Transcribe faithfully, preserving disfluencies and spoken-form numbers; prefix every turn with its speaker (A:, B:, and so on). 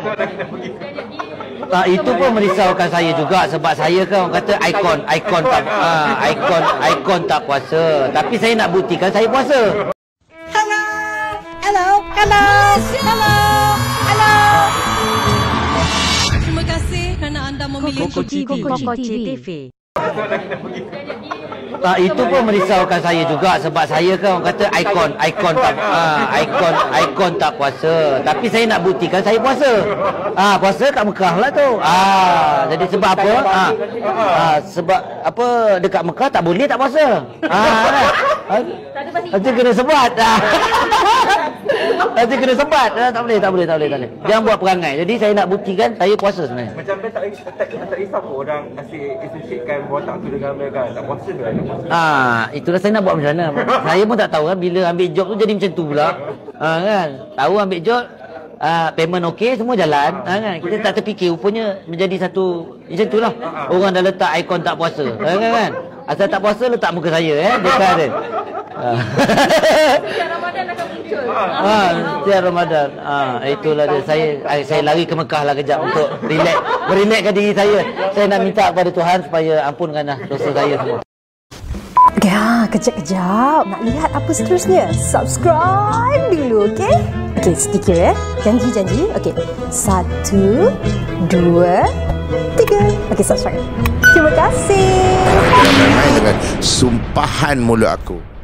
A: Ah, itu pun merisaukan saya juga sebab saya kan orang kata ikon, ikon tak ah, ikon, ikon tak puasa. Tapi saya nak buktikan saya puasa.
B: Hello, hello, hello, hello, hello. Terima kasih kerana anda memilih
C: Koko T V.
B: Koko T V.
A: Ah, itu pun merisaukan saya juga sebab saya kan orang kata ikon, ikon tak ah, ikon, ikon tak puasa. Tapi saya nak buktikan saya puasa. Ah, puasa kat Mekah lah tu. Ah, jadi sebab apa? Ah, ah, sebab apa dekat Mekah tak boleh tak puasa. Ah, kan? Nanti kena sebat. Ah. Nanti kena sebat. Ah, tak boleh, tak boleh, tak boleh, tak boleh. Jangan buat perangai. Jadi saya nak buktikan saya puasa sebenarnya.
D: Macam dia tak tak, tak risau pun orang asyik associatekan botak tu dengan mereka. Tak puasa ke?
A: Ah, itulah saya nak buat macam mana. Saya pun tak tahu kan bila ambil job tu jadi macam tu pula. Ah, kan? Tahu ambil job, ah, payment okey, semua jalan. Ah, kan? Kita tak terfikir rupanya menjadi satu macam itulah. Orang dah letak ikon tak puasa. Ah, kan, kan? Asal tak puasa letak muka saya eh dekat dia. Ah.
E: Ramadan akan muncul.
A: Ah, setiap Ramadan. Ah, itulah dia. Saya saya lari ke Mekah lah kejap untuk relax, merelaxkan diri saya. Saya nak minta kepada Tuhan supaya ampunkanlah dosa saya semua.
F: Ya, kejap-kejap. Nak lihat apa seterusnya? Subscribe dulu, okey? Okey, sedikit ya. Janji-janji. Okey. Satu, dua, tiga. Okey, subscribe. Terima kasih.
C: Jangan main-main dengan sumpahan mulut aku.